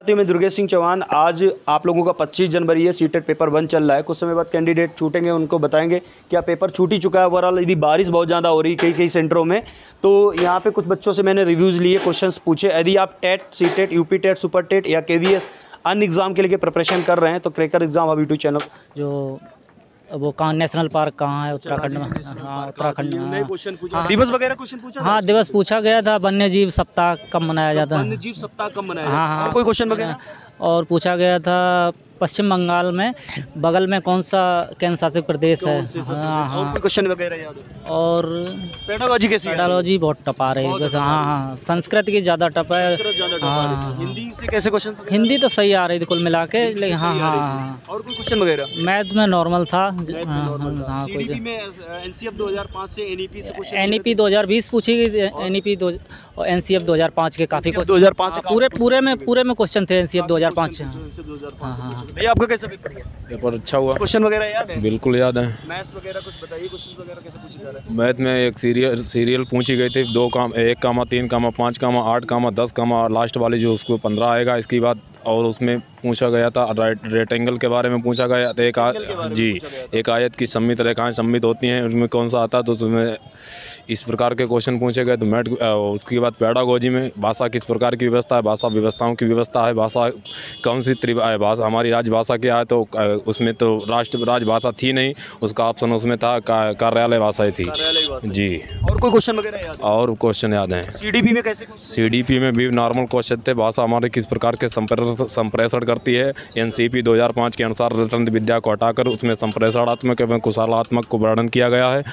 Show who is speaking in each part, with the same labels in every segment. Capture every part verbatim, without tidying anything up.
Speaker 1: मैं दुर्गेश सिंह चौहान। आज आप लोगों का पच्चीस जनवरी है, सीटेट पेपर वन चल रहा है। कुछ समय बाद कैंडिडेट छूटेंगे, उनको बताएंगे क्या पेपर छूट ही चुका है। ओवरऑल यदि बारिश बहुत ज़्यादा हो रही है कई कई सेंटरों में, तो यहाँ पे कुछ बच्चों से मैंने रिव्यूज़ लिए, क्वेश्चंस पूछे। यदि आप TET, CTET, UP TET, super TET या केवीएस अन्य एग्जाम के लिए प्रिपरेशन कर रहे हैं तो क्रैकर एग्जाम अब यूट्यूब चैनल
Speaker 2: जो वो कहाँ नेशनल पार्क कहाँ है उत्तराखंड में? हाँ उत्तराखंड में।
Speaker 1: हाँ, दिवस वगैरह क्वेश्चन पूछा था?
Speaker 2: हाँ दिवस पूछा गया था। वन्य जीव सप्ताह कब मनाया जाता है?
Speaker 1: वन्य जीव सप्ताह कब मनाया
Speaker 2: हाँ
Speaker 1: जाता है?
Speaker 2: हाँ
Speaker 1: और कोई क्वेश्चन वगैरह?
Speaker 2: और पूछा गया था पश्चिम बंगाल में बगल में कौन सा केंद्र शासित प्रदेश है? हाँ
Speaker 1: और कोई क्वेश्चन वगैरह याद है?
Speaker 2: और
Speaker 1: पेडागोजी कैसी है?
Speaker 2: पेडागोजी बहुत टफ आ रही है वैसे। हाँ हाँ संस्कृत की ज़्यादा टफ है। हाँ
Speaker 1: हिंदी से कैसे क्वेश्चन?
Speaker 2: हिंदी तो सही आ रही थी कुल मिला के, लेकिन हाँ हाँ
Speaker 1: और कोई क्वेश्चन वगैरह?
Speaker 2: मैथ में नॉर्मल था।
Speaker 1: हाँ, सीडीपी में एनसीएफ दो हज़ार पाँच से एनईपी से क्वेश्चन,
Speaker 2: एनईपी दो हज़ार बीस पूछी गई थी। एनईपी दो और एनसीएफ दो हज़ार पाँच के काफ़ी
Speaker 1: दो हज़ार पाँच से
Speaker 2: पूरे पूरे में पूरे में क्वेश्चन थे एनसीएफ दो हज़ार पाँच से।
Speaker 1: हाँ हाँ। भैया आपका कैसा पेपर गया?
Speaker 3: पेपर अच्छा हुआ।
Speaker 1: क्वेश्चन वगैरह याद है?
Speaker 3: बिल्कुल याद है।
Speaker 1: मैथ्स वगैरह कुछ बताइए, क्वेश्चन वगैरह कैसे पूछे जा रहे हैं?
Speaker 3: मैथ में एक सीरियल सीरियल पूछी गई थी, दो काम एक कामा तीन कामा पाँच कामा आठ कामा दस कामा और लास्ट वाली जो उसको पंद्रह आएगा इसकी बात। और उसमें पूछा गया था रेक्टेंगल के बारे में पूछा गया था। एक आ, जी एक आयत की सम्मित रेखाएं सम्मित होती हैं, उसमें कौन सा आता है, तो उसमें इस प्रकार के क्वेश्चन पूछे गए। तो मैथ उसके बाद पेडागोजी में भाषा किस प्रकार की व्यवस्था है, भाषा व्यवस्थाओं की व्यवस्था है, भाषा कौन सी त्रिभा भाषा हमारी राजभाषा क्या है, तो उसमें तो राष्ट्र राजभाषा थी नहीं, उसका ऑप्शन उसमें था कार्यालय भाषाएं थी जी।
Speaker 1: और कोई क्वेश्चन वगैरह याद?
Speaker 3: और क्वेश्चन याद हैं।
Speaker 1: सीडीपी में कैसे?
Speaker 3: सीडीपी में भी नॉर्मल क्वेश्चन थे। भाषा हमारे किस प्रकार के संप्रेषण करती है। एनसीपी दो हज़ार पाँच के अनुसार रटंत विद्या को हटाकर उसमें संप्रेषणात्मक एवं कुशलात्मक को वर्णन किया गया है।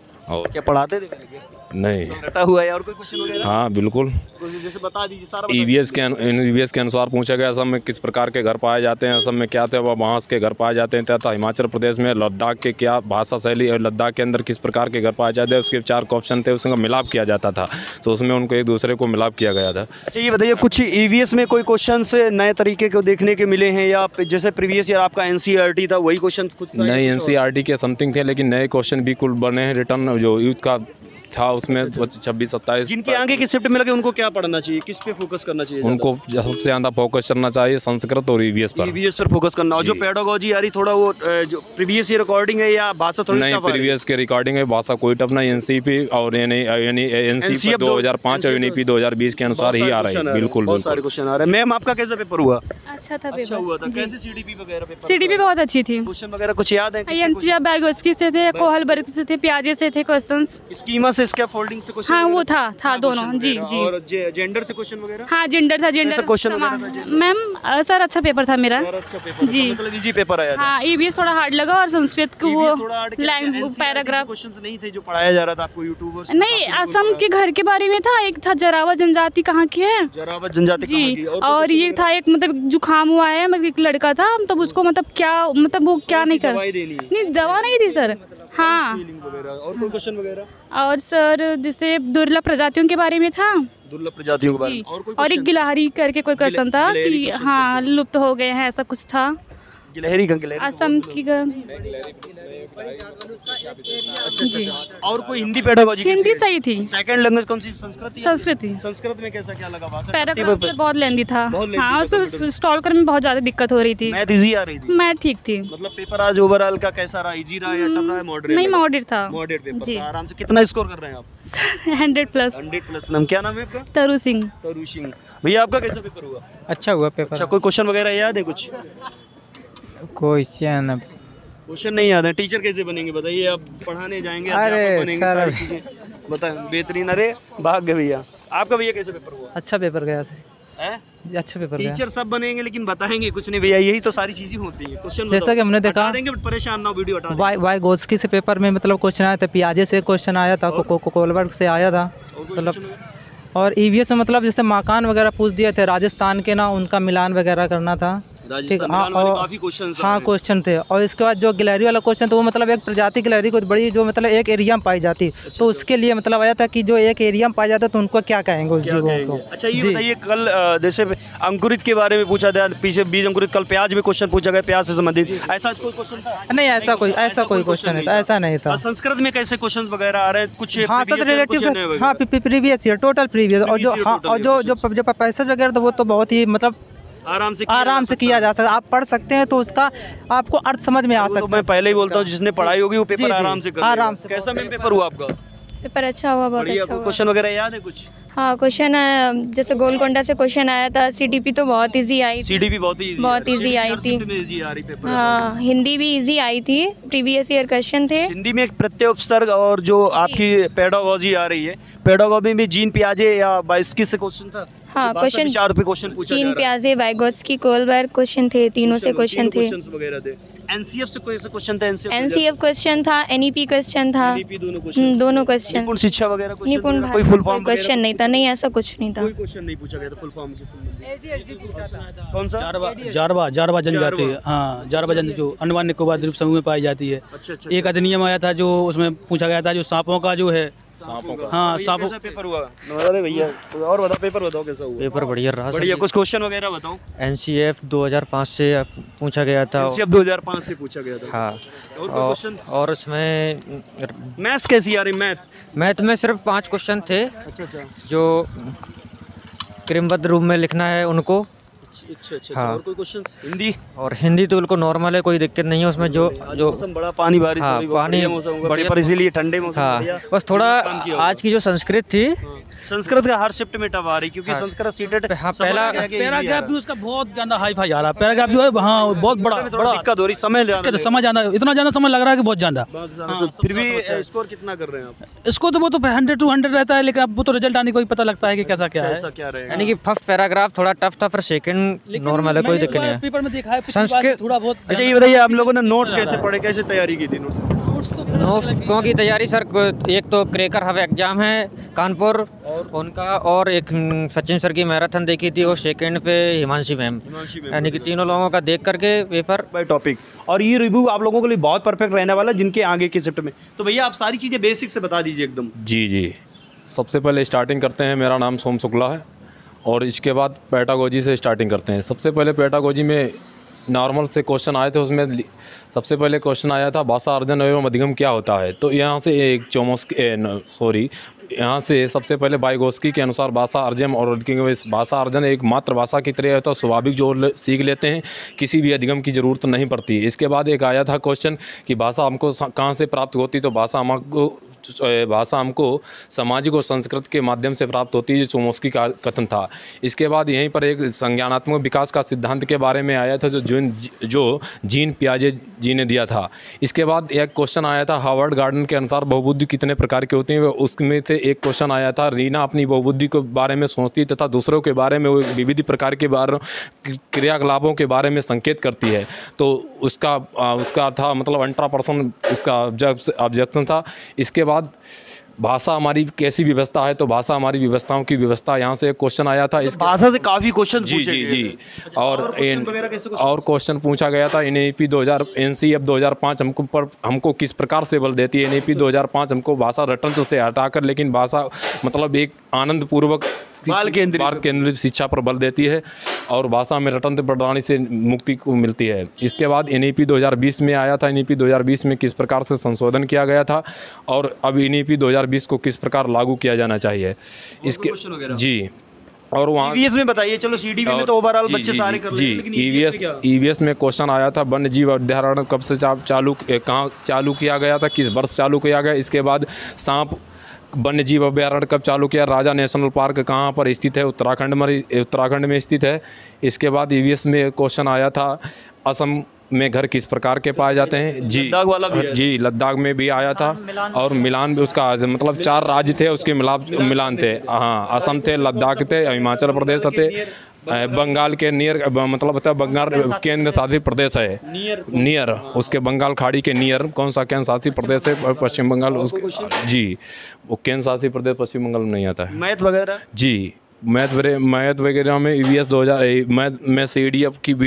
Speaker 3: और
Speaker 1: क्या पढ़ाते थे?
Speaker 3: नहीं
Speaker 1: रटा हुआ है। और कोई क्वेश्चन वगैरह?
Speaker 3: हाँ बिल्कुल।
Speaker 1: जैसे बता दीजिए सारा।
Speaker 3: ईवीएस के ईवीएस के अनुसार पूछा गया असम में किस प्रकार के घर पाए जाते हैं, असम में क्या थे वह बांस के घर पाए जाते हैं, तथा हिमाचल प्रदेश में लद्दाख के क्या भाषा शैली और लद्दाख के अंदर किस प्रकार के घर पाए जाते हैं। उसके चार ऑप्शन थे, उसका मिलाप किया जाता था, तो उसमें उनको एक दूसरे को मिलाप किया गया था।
Speaker 1: अच्छा ये बताइए, कुछ ईवीएस में कोई क्वेश्चन से नए तरीके को देखने के मिले हैं, या जैसे प्रीवियस ईयर आपका एनसीईआरटी था वही क्वेश्चन खुद?
Speaker 3: नहीं, एनसीईआरटी के समथिंग थे, लेकिन नए क्वेश्चन भी कुल बने हैं। रिटर्न जो यूथ का था उसमें छब्बीस सत्ताईस।
Speaker 1: जिनके आगे की शिफ्ट में लगे उनको क्या पढ़ना चाहिए, किस पे फोकस करना चाहिए?
Speaker 3: उनको सबसे ज़्यादा फोकस करना चाहिए संस्कृत और ईवीएस पर।
Speaker 1: ईवीएस पर फोकस करना। और जो पेडागोजी आ रही थोड़ा वो जो प्रीवियस ईयर रिकॉर्डिंग है या भाषा थोड़ी
Speaker 3: नहीं, प्रीवियस के रिकॉर्डिंग है, भाषा कोई टफ नहीं। एनसीपी और एनसीपी दो हज़ार पाँच और एनईपी दो हज़ार बीस के अनुसार ही आ रही है। बिल्कुल
Speaker 1: बहुत सारे क्वेश्चन आ रहे हैं। मैम आपका कैसा पेपर हुआ?
Speaker 4: अच्छा था।
Speaker 1: अच्छा हुआ था। कैसे सीडीपी वगैरह पेपर?
Speaker 4: सीडीपी बहुत अच्छी थी।
Speaker 1: क्वेश्चन वगैरह कुछ याद है?
Speaker 4: एनसीआर बैगोस्की से थे, कोहलबर्ग से थे, प्याजे से थे क्वेश्चंस।
Speaker 1: स्कीमा से स्कैफोल्डिंग से क्वेश्चन?
Speaker 4: हाँ वो था था दोनों। जी जी।
Speaker 1: और जेंडर से क्वेश्चन वगैरह?
Speaker 4: हाँ जेंडर था। जेंडर
Speaker 1: क्वेश्चन
Speaker 4: मैम सर अच्छा पेपर था मेरा।
Speaker 1: अच्छा पेपर
Speaker 4: जी
Speaker 1: मतलब इजी पेपर आया था।
Speaker 4: हाँ ईवीएस थोड़ा हार्ड लगा और संस्कृत को वो लैंग्वेज पैराग्राफ
Speaker 1: क्वेश्चंस नहीं थे जो पढ़ाया जा रहा था आपको यूट्यूबर्स?
Speaker 4: नहीं, असम के घर के बारे में था। एक था जरावत जनजाति कहाँ की है।
Speaker 1: जरावत जनजाति कहाँ की?
Speaker 4: और ये था एक मतलब जुकाम हुआ है, मतलब एक लड़का था, मतलब उसको मतलब क्या मतलब वो क्या नहीं कर नहीं दवा नहीं थी सर। हाँ
Speaker 1: और कोई क्वेश्चन वगैरह?
Speaker 4: और सर जैसे दुर्लभ प्रजातियों के बारे में था।
Speaker 1: दुर्लभ प्रजातियों के बारे में? और कोई
Speaker 4: और एक गिलहरी करके कोई क्वेश्चन था कि हाँ लुप्त हो गए हैं, ऐसा कुछ था।
Speaker 1: गिलहरी का गिलहरी
Speaker 4: असम की
Speaker 1: जी। और कोई हिंदी पेडागोजी?
Speaker 4: हिंदी सही थी।
Speaker 1: सेकंड लैंग्वेज कौन सी? संस्कृत?
Speaker 4: संस्कृत थी।
Speaker 1: संस्कृत में कैसा क्या लगा? भाषा
Speaker 4: पैराग्राफ बहुत लेंदी था। हाँ उसको स्टॉल करने में बहुत ज्यादा दिक्कत हो रही थी।
Speaker 1: मैथ इजी आ रही थी?
Speaker 4: मैथ ठीक थी।
Speaker 1: मतलब पेपर आज ओवरऑल का कैसा रहा? इजी रहा या टफ रहा? मॉडरेट?
Speaker 4: नहीं मॉडरेट था।
Speaker 1: मॉडरेट पेपर था। आराम से कितना स्कोर कर रहे हैं आप?
Speaker 4: Hundred plus.
Speaker 1: Hundred plus. नाम क्या नाम है आपका?
Speaker 4: तरु सिंह।
Speaker 1: तरु सिंह। भैया आपका कैसा पेपर हुआ?
Speaker 2: अच्छा हुआ पेपर।
Speaker 1: अच्छा कोई क्वेश्चन वगैरह याद है? कुछ
Speaker 2: क्वेश्चन
Speaker 1: क्वेश्चन नहीं याद है। टीचर कैसे बनेंगे बताइए? आप पढ़ाने जाएंगे,
Speaker 2: अरे
Speaker 1: बनेंगे, सारी चीजें बताएं। बेहतरीन। अरे भाग गए भैया। आपका भैया कैसे पेपर हुआ?
Speaker 2: अच्छा पेपर गया
Speaker 1: है?
Speaker 2: अच्छा पेपर गया।
Speaker 1: टीचर सब बनेंगे लेकिन बताएंगे कुछ नहीं भैया, यही तो सारी चीजें होती है। क्वेश्चन
Speaker 2: जैसा कि हमने देखा
Speaker 1: देंगे, परेशान ना हो, वीडियो हटा
Speaker 2: वाई वाई गोस्की से पेपर में मतलब क्वेश्चन आया था, पियाजे से क्वेश्चन आया था, कोहलबर्ग से आया था मतलब। और ईवीएस में मतलब जैसे मकान वगैरह पूछ दिए थे राजस्थान के ना, उनका मिलान वगैरह करना था। ठीक। हाँ
Speaker 1: काफी क्वेश्चन
Speaker 2: हाँ क्वेश्चन थे। और इसके बाद जो गिलहरी वाला क्वेश्चन था वो मतलब एक प्रजाति गिलहरी को बड़ी जो मतलब एक एरिया में पाई जाती, तो उसके लिए मतलब आया था कि जो एक एरिया में पाई जाता तो उनको क्या कहेंगे उस जीवों को।
Speaker 1: अच्छा ये बताइए, कल जैसे अंकुरित के बारे में पूछा था, पीछे बीज अंकुरित, कल प्याज में क्वेश्चन पूछा गया, प्याज से संबंधित ऐसा कोई क्वेश्चन था?
Speaker 2: नहीं ऐसा कोई ऐसा कोई क्वेश्चन नहीं था, ऐसा नहीं था।
Speaker 1: संस्कृत में कैसे क्वेश्चन वगैरह आ रहे हैं? कुछ
Speaker 2: हाँ सर रिलेटिव, हाँ प्रीवियस ईयर टोटल प्रीवियस। और जो हाँ और जो जो पैसेज वगैरह था वो तो बहुत ही मतलब
Speaker 1: आराम से
Speaker 2: आराम से किया जा सकता है। आप पढ़ सकते हैं तो उसका आपको अर्थ समझ में आ
Speaker 1: तो
Speaker 2: सकता
Speaker 1: मैं पहले ही बोलता हूँ जिसने पढ़ाई होगी वो
Speaker 2: जी,
Speaker 1: पेपर
Speaker 2: जी,
Speaker 1: आराम से कर
Speaker 2: आराम
Speaker 1: लेगा।
Speaker 2: से
Speaker 1: कैसा मैम पेपर हुआ आपका?
Speaker 5: पेपर अच्छा हुआ, बहुत
Speaker 1: बढ़िया।
Speaker 5: अच्छा हुआ।
Speaker 1: क्वेश्चन वगैरह याद है कुछ?
Speaker 5: हाँ, क्वेश्चन जैसे गोलकोंडा से क्वेश्चन आया था, सीडीपी तो बहुत इजी आई थी।
Speaker 1: सीडीपी बहुत ही
Speaker 5: बहुत easy आई थी।
Speaker 1: इजी आ रही पेपर।
Speaker 5: हाँ, हिंदी भी इजी आई थी, प्रीवियस ईयर क्वेश्चन थे।
Speaker 1: हिंदी में एक प्रत्यय उपसर्ग और जो आपकी पेडागोजी आ रही है, पेडागोजी में जीन पियाजे या बाइस्की से क्वेश्चन था।
Speaker 5: हाँ, क्वेश्चन
Speaker 1: चार रुपए क्वेश्चन पूछा जा
Speaker 5: तीन
Speaker 1: रहा है।
Speaker 5: प्याजे, वाइगोत्स्की, कोलबर्ग क्वेश्चन थे, तीनों से क्वेश्चन थे।
Speaker 1: क्वेश्चंस वगैरह थे। एनसीएफ से कोई से क्वेश्चन था? एनसीएफ
Speaker 5: एनसीएफ क्वेश्चन था, एनईपी क्वेश्चन था।
Speaker 1: एनईपी दोनों
Speaker 5: हम्म,
Speaker 1: क्वेश्चन।
Speaker 5: दोनों क्वेश्चन।
Speaker 1: निपुण शिक्षा वगैरह क्वेश्चन
Speaker 5: निपुण
Speaker 1: वगैरह? कोई
Speaker 5: भारत
Speaker 1: फुल
Speaker 5: कोई
Speaker 1: फॉर्म
Speaker 5: क्वेश्चन नहीं था, नहीं ऐसा कुछ नहीं था।
Speaker 1: कोई क्वेश्चन नहीं पूछा गया था फुल फॉर्म के संबंध। कौन सा?
Speaker 6: जारवा जारवा जारवा जनजाति है। हाँ, जारवा जनजाति जो अंडमान निकोबार द्वीप समूह में पाई जाती है।
Speaker 1: अच्छा अच्छा।
Speaker 6: एक अधिनियम आया था जो उसमें पूछा गया था जो सांपों का जो है
Speaker 1: सांपों का।
Speaker 6: हाँ,
Speaker 1: भैया,
Speaker 6: सांपों-
Speaker 1: कैसा पेपर हुआ? अरे भैया तो और बताओ, पेपर बताओ कैसा हुआ?
Speaker 7: पेपर बढ़िया रहा सर
Speaker 1: बढ़िया।
Speaker 7: जी।
Speaker 1: कुछ क्वेश्चन वगैरह बताओ।
Speaker 7: एनसीएफ दो हज़ार पाँच से पूछा गया था।
Speaker 1: एनसीएफ दो हज़ार पाँच से पूछा गया था।
Speaker 7: हाँ,
Speaker 1: और कोई
Speaker 7: और,
Speaker 1: क्वेश्चन?
Speaker 7: और उसमें
Speaker 1: मैथ्स कैसी आ रही? मैथ?
Speaker 7: मैथ में सिर्फ पांच क्वेश्चन थे
Speaker 1: अच्छा अच्छा
Speaker 7: जो क्रमबद्ध रूप में लिखना है उनको,
Speaker 1: अच्छा अच्छा।
Speaker 7: हाँ।
Speaker 1: और कोई क्वेश्चन? हिंदी?
Speaker 7: और हिंदी तो बिल्कुल नॉर्मल है, कोई दिक्कत नहीं है उसमें। जो
Speaker 1: आज
Speaker 7: जो
Speaker 1: मौसम बड़ा पानी बारिश हो
Speaker 7: हाँ,
Speaker 1: रही है, बहुत
Speaker 7: पानी
Speaker 1: बढ़िया मौसम होगा।
Speaker 7: बढ़िया-
Speaker 1: पेपर इसीलिए ठंडे मौसम
Speaker 7: हाँ,
Speaker 1: बढ़िया।
Speaker 7: बस थोड़ा
Speaker 1: काम किया होगा।
Speaker 7: आज की जो संस्कृत थी,
Speaker 1: हाँ, संस्कृत का हर शिफ्ट में टफ आ रही क्योंकि
Speaker 7: हाँ,
Speaker 1: संस्कृत सीटेट
Speaker 7: हाँ, पहला-
Speaker 6: पैराग्राफ भी उसका बहुत ज्यादा हाई फाई आ रहा है। पैराग्राफ जो है हाँ बहुत बड़ा बड़ा
Speaker 1: दिक्कत हो रही, समय
Speaker 6: दिक्कत है, समझ आना इतना ज्यादा समय लग रहा है कि बहुत ज्यादा।
Speaker 1: हाँ, फिर भी स्कोर कितना कर रहे हैं आप?
Speaker 6: इसको तो वो तो हंड्रेड टू हंड्रेड रहता है, लेकिन अब वो तो रिजल्ट आने को ही पता लगता है कि कैसा क्या है।
Speaker 1: ऐसा क्या रहेगा?
Speaker 7: यानी कि फर्स्ट पैराग्राफ थोड़ा टफ था, फिर सेकंड नॉर्मल है, कोई दिक्कत नहीं है।
Speaker 6: पेपर में देखा है पिछली बार
Speaker 7: संस्कृत-
Speaker 6: थोड़ा बहुत।
Speaker 1: अच्छा ये बताइए, आप लोगों ने नोट्स कैसे पढ़े, कैसे तैयारी की थी नोट्स?
Speaker 7: नोट्सों की तैयारी सर, को- एक तो क्रेकर हब एग्जाम है कानपुर उनका, और एक हम्म, सचिन सर की मैराथन देखी थी, और सेकंड पे हिमांशी मैम,
Speaker 1: हिमांशी मैम
Speaker 7: यानी कि तीनों लोगों का देख करके पेपर।
Speaker 1: By topic. और ये रिव्यू आप लोगों के लिए बहुत परफेक्ट रहने वाला है जिनके आगे की शिफ्ट में। तो भैया आप सारी चीज़ें बेसिक से बता दीजिए एकदम।
Speaker 3: जी जी। सबसे पहले स्टार्टिंग करते हैं। मेरा नाम सोम शुक्ला है और इसके बाद पेडागोजी से स्टार्टिंग करते हैं। सबसे पहले पेडागोजी में नॉर्मल से क्वेश्चन आए थे। उसमें लि- सबसे पहले क्वेश्चन आया था भाषा अर्जन एवं अधिगम क्या होता है। तो यहाँ से एक चौमस्की सॉरी यहाँ से सबसे पहले वाइगोत्स्की के अनुसार भाषा अर्जन और अधिगम, भाषा अर्जन एक मातृभाषा की तरह होता है, स्वाभाविक जो ले- सीख लेते हैं, किसी भी अधिगम की ज़रूरत नहीं पड़ती। इसके बाद एक आया था क्वेश्चन कि भाषा हमको सा- कहाँ से प्राप्त होती। तो भाषा हमको भाषा हमको सामाजिक और संस्कृत के माध्यम से प्राप्त होती है, जो चोमस्की का कथन था। इसके बाद यहीं पर एक संज्ञानात्मक विकास का सिद्धांत के बारे में आया था, जो जीन जो जीन पियाजे जी ने दिया था। इसके बाद एक क्वेश्चन आया था हार्वर्ड गार्डन के अनुसार बहुबुद्धि कितने प्रकार के होते हैं। उसमें से एक क्वेश्चन आया था रीना अपनी बहुबुद्धि के बारे में सोचती तथा दूसरों के बारे में वो विविध प्रकार के बारे क्रियाकलापों के बारे में संकेत करती है। तो उसका आ, उसका था मतलब अल्ट्रा पर्सन इसका ऑब्जेक्शन था। इसके बाद भाषा हमारी कैसी व्यवस्था है। तो भाषा हमारी व्यवस्थाओं की व्यवस्था, यहाँ से एक क्वेश्चन आया था। इसके
Speaker 1: भाषा से काफ़ी क्वेश्चन
Speaker 3: जी जी जी। और
Speaker 1: और क्वेश्चन
Speaker 3: इन
Speaker 1: वगैरह कैसे क्वेश्चन?
Speaker 3: और क्वेश्चन पूछा गया था एन ई पी दो हज़ार एन सी एफ दो हज़ार पाँच हमको पर हमको किस प्रकार से बल देती है। एन ई पी दो हज़ार पाँच हमको भाषा रटन से हटाकर लेकिन भाषा मतलब एक आनंद पूर्वक
Speaker 1: बाल केंद्रित
Speaker 3: बाल केंद्रित शिक्षा पर बल देती है और भाषा में रटन प्रणाली से मुक्ति को मिलती है। इसके बाद एन ई पी दो हज़ार बीस में आया था। एन ई पी दो हज़ार बीस में किस प्रकार से संशोधन किया गया था और अब एन ई पी दो हज़ार बीस को किस प्रकार लागू किया जाना चाहिए इसके
Speaker 1: क्वेश्चन वगैरह?
Speaker 3: जी। और वहाँ
Speaker 1: ईवीएस में बताइए। चलो सीडीपी में तो ओवरऑल
Speaker 3: जी,
Speaker 1: बच्चे
Speaker 3: जी,
Speaker 1: सारे कर
Speaker 3: जी,
Speaker 1: लेंगे, लेकिन
Speaker 3: ईवीएस
Speaker 1: में क्या?
Speaker 3: ईवीएस में क्वेश्चन आया था वन्य जीव अभ्यारण्य कब से चा- चालू ए, कहाँ चालू किया गया था, किस वर्ष चालू किया गया। इसके बाद सांप वन्य जीव अभ्यारण्य कब चालू किया। राजा नेशनल पार्क कहाँ पर स्थित है, उत्तराखंड में उत्तराखंड में स्थित है। इसके बाद ईवीएस में क्वेश्चन आया था असम में घर किस प्रकार के पाए जाते हैं। जी
Speaker 1: लद्दाख वाला भी है।
Speaker 3: जी लद्दाख में भी आया था और मिलान भी उसका मतलब चार राज्य थे उसके मिलाप मिलान थे। हाँ, असम थे, लद्दाख थे, हिमाचल प्रदेश थे, बंगाल के नियर मतलब होता है बंगाल केंद्र शासित प्रदेश है
Speaker 1: नियर
Speaker 3: नियर उसके बंगाल खाड़ी के नियर कौन सा केंद्र शासित प्रदेश है पश्चिम बंगाल उसके जी वो केंद्र शासित प्रदेश पश्चिम बंगाल में नहीं आता है।
Speaker 1: मैथ वगैरह?
Speaker 3: जी मैथ वगैरह मैथ वगैरह में ईवीएस दो हज़ार मैथ में सी डी एफ की भी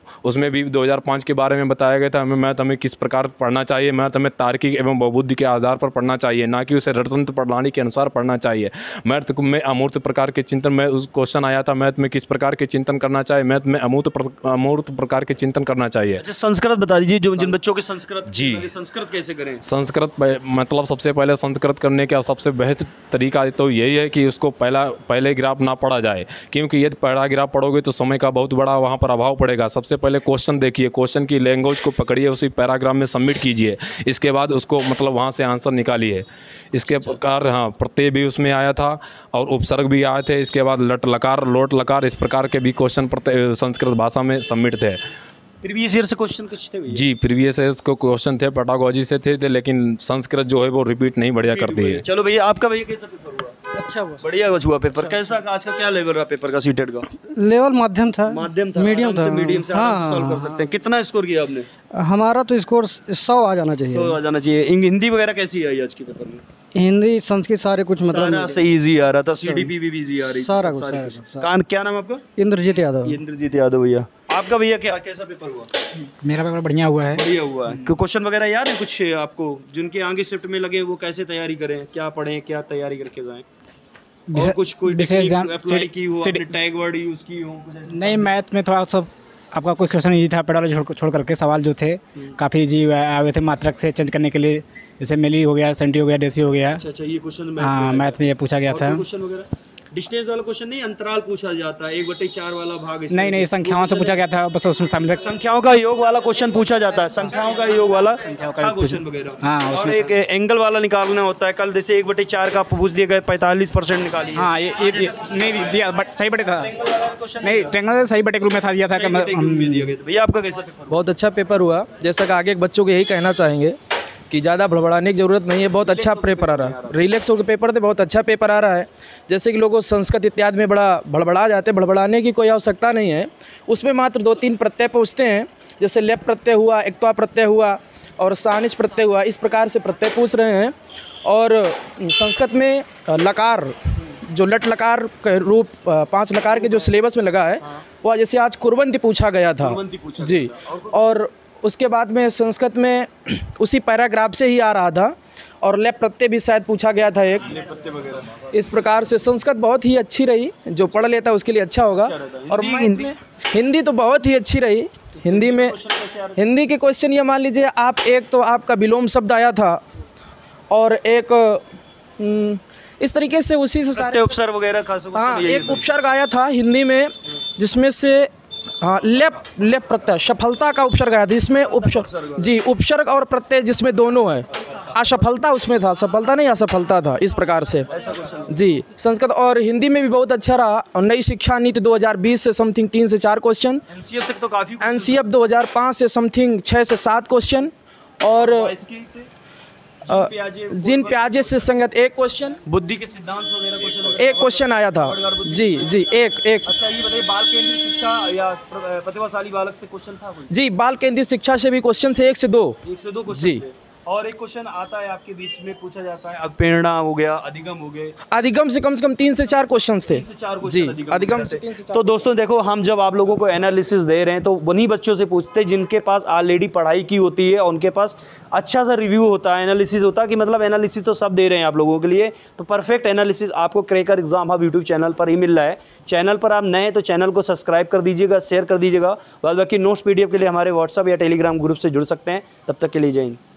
Speaker 3: उसमें भी दो हज़ार पाँच के बारे में बताया गया था। हमें मैथ हमें किस प्रकार पढ़ना चाहिए, मैथ हमें तार्किक एवं बहुबुद्धि के आधार पर पढ़ना चाहिए, ना कि उसे रणतंत्र प्रणाली के अनुसार पढ़ना चाहिए। मैथ में अमूर्त प्रकार के चिंतन में उस क्वेश्चन आया था, मैथ में किस प्रकार के चिंतन करना चाहिए, मैथ में अमूर्त अमूर्त प्रकार के चिंतन करना चाहिए।
Speaker 1: अच्छा, संस्कृत बता दीजिए, जो जिन बच्चों के संस्कृत
Speaker 3: जी।
Speaker 1: संस्कृत कैसे करें?
Speaker 3: संस्कृत मतलब सबसे पहले संस्कृत करने का सबसे बेहतर तरीका तो यही है कि उसको पहला पहले ग्राफ ना पढ़ा जाए, क्योंकि यदि पहला ग्राफ पढ़ोगे तो समय का बहुत बड़ा वहाँ पर अभाव पड़ेगा। सबसे पहले क्वेश्चन देखिए, क्वेश्चन की लैंग्वेज को पकड़िए, उसी पैराग्राफ में सबमिट कीजिए, इसके बाद उसको मतलब वहाँ से आंसर निकालिए। इसके प्रकार हाँ प्रत्यय भी उसमें आया था और उपसर्ग भी आए थे। इसके बाद लट लकार लोट लकार इस प्रकार के भी क्वेश्चन प्रत्यय संस्कृत भाषा में सबमिट थे।
Speaker 1: प्रीवियस ईयर से क्वेश्चन कुछ थे भैया?
Speaker 3: जी, प्रीवियस ईयर को क्वेश्चन थे, पेडागोजी से थे, थे लेकिन संस्कृत जो है वो रिपीट नहीं बढ़िया करती है।
Speaker 1: चलो भैया, आपका भैया कैसा पेपर हुआ?
Speaker 6: अच्छा हुआ,
Speaker 1: बढ़िया कुछ हुआ पेपर। कैसा आज का क्या लेवल रहा पेपर का, सीटेट का?
Speaker 6: लेवल माध्यम था,
Speaker 1: माध्यम था,
Speaker 6: मीडियम था,
Speaker 1: मीडियम से आराम से
Speaker 6: हाँ,
Speaker 1: सॉल्व कर सकते हैं। कितना स्कोर किया आपने?
Speaker 6: हमारा तो स्कोर सौ आ जाना चाहिए।
Speaker 1: सौ आ जाना चाहिए। इंग- हिंदी वगैरह कैसी आई आज के पेपर में?
Speaker 6: हिंदी संस्कृत सारे कुछ मतलब
Speaker 1: सारा से इजी आ रहा था, सीडीपी भी इजी आ रही थी,
Speaker 6: सारा
Speaker 1: सब
Speaker 6: कुछ,
Speaker 1: सारे
Speaker 6: सारा
Speaker 1: कुछ।
Speaker 6: कुछ,
Speaker 1: कान क्या नाम है आपका?
Speaker 6: इंद्रजीत यादव।
Speaker 1: इंद्रजीत यादव भैया। आपका भैया क्या कैसा पेपर हुआ?
Speaker 6: मेरा पेपर बढ़िया हुआ है।
Speaker 1: बढ़िया हुआ है। क्वेश्चन वगैरह याद है कुछ आपको, जिनके आगे शिफ्ट में लगे वो कैसे तैयारी करें, क्या पढ़ें, क्या तैयारी करके जाएं? और कुछ कोई टेक्निक अप्लाई की हो, आपने टैग वर्ड यूज की हो कुछ ऐसा?
Speaker 8: नहीं, मैथ में थोड़ा सा आपका कोई क्वेश्चन इजी था, पेडोलॉजी छोड़ छोड़ करके सवाल जो थे काफ़ी इजी आए हुए थे, मात्रक से चेंज करने के लिए, जैसे मेली हो गया, सेंटी हो गया, डेसी हो गया।
Speaker 1: अच्छा अच्छा, ये क्वेश्चन
Speaker 8: हाँ, मैथ में ये पूछा गया था।
Speaker 1: क्वेश्चन वगैरह डिस्टेंस वाला क्वेश्चन नहीं, अंतराल पूछा जाता है, एक बटे चार वाला भाग।
Speaker 8: नहीं नहीं, संख्याओं से पूछा गया था, बस उसमें शामिल
Speaker 1: संख्याओं का योग वाला क्वेश्चन पूछा जाता है, संख्याओं का योग वाला क्वेश्चन वगैरह।
Speaker 8: हाँ,
Speaker 1: और एक एंगल वाला निकालना होता है। कल जैसे एक बटे चार का पूछ दिया गया, पैंतालीस परसेंट निकालिए।
Speaker 8: हाँ, ये ये ये- नहीं दिया, बट सही बटे था, नहीं ट्रेंगल सही बटे ग्रुप में था, दिया था कि
Speaker 1: भैया आपका कैसा पेपर?
Speaker 9: बहुत अच्छा पेपर हुआ। जैसा कि आगे बच्चों को यही कहना चाहेंगे कि ज़्यादा भड़बड़ाने की ज़रूरत नहीं है, बहुत अच्छा पेपर आ रहा है। रिलैक्स होकर पेपर थे, बहुत अच्छा पेपर आ रहा है। जैसे कि लोगों संस्कृत इत्यादि में बड़ा भड़बड़ा जाते, भड़बड़ाने की कोई आवश्यकता नहीं है। उसमें मात्र दो तीन प्रत्यय पूछते हैं, जैसे लेप प्रत्यय हुआ, एक्त्वा प्रत्यय हुआ और सानिच प्रत्यय हुआ, इस प्रकार से प्रत्यय पूछ रहे हैं। और संस्कृत में लकार, जो लट लकार के रूप पांच लकार के जो सिलेबस में लगा है, वह जैसे आज कुर्वंती पूछा गया था जी। और उसके बाद में संस्कृत में उसी पैराग्राफ से ही आ रहा था, और लेप प्रत्यय भी शायद पूछा गया था एक। इस प्रकार से संस्कृत बहुत ही अच्छी रही, जो पढ़ लेता है उसके लिए अच्छा होगा। और हिंदी में हिंदी तो बहुत ही अच्छी रही। हिंदी में हिंदी के क्वेश्चन ये मान लीजिए आप, एक तो आपका विलोम शब्द आया था, और एक इस तरीके से उसी से सारे
Speaker 1: उपसर्ग वगैरह खास।
Speaker 9: हाँ, एक उपसर्ग आया था हिंदी में, जिसमें से हाँ लेप लेप प्रत्यय सफलता का उपसर्ग आया था, जिसमें उपसर्ग जी उपसर्ग और प्रत्यय जिसमें दोनों है। असफलता उसमें था, सफलता नहीं असफलता था, इस प्रकार से जी। संस्कृत और हिंदी में भी बहुत अच्छा रहा। और नई शिक्षा नीति दो हज़ार बीस से समथिंग तीन से चार क्वेश्चन,
Speaker 1: एनसीएफ से तो काफी,
Speaker 9: एनसीएफ दो हज़ार पाँच से समथिंग छः से सात क्वेश्चन, और जिन प्याजे से संगत एक क्वेश्चन,
Speaker 1: बुद्धि के सिद्धांत वगैरह क्वेश्चन
Speaker 9: एक क्वेश्चन आया था जी जी एक एक
Speaker 1: अच्छा ये बताइए, बाल केंद्रित शिक्षा या प्रतिभाशाली बालक से क्वेश्चन था कोई?
Speaker 9: जी, बाल केंद्रित शिक्षा से भी क्वेश्चन थे, एक से दो
Speaker 1: एक से दो क्वेश्चन
Speaker 9: जी।
Speaker 1: थे। और एक क्वेश्चन आता है आपके बीच में पूछा जाता है, अब प्रेरणा हो गया, अधिगम हो गए,
Speaker 9: अधिगम से कम से कम तीन से चार क्वेश्चंस थे
Speaker 1: से चार
Speaker 9: जी,
Speaker 1: क्वेश्चन
Speaker 9: अधिगम से तीन से चार।
Speaker 1: तो दोस्तों देखो, हम जब आप लोगों को एनालिसिस दे रहे हैं तो उन्हीं बच्चों से पूछते हैं जिनके पास ऑलरेडी पढ़ाई की होती है, और उनके पास अच्छा सा रिव्यू होता है, एनालिसिस होता है कि मतलब एनालिसिस तो सब दे रहे हैं आप लोगों के लिए, तो परफेक्ट एनालिसिस आपको cracker exam hub YouTube channel पर ही मिल रहा है। चैनल पर आप नए तो चैनल को सब्सक्राइब कर दीजिएगा, शेयर कर दीजिएगा। बाद बाकी नोट्स पीडीएफ के लिए हमारे व्हाट्सअप या टेलीग्राम ग्रुप से जुड़ सकते हैं। तब तक के लिए जय हिंद।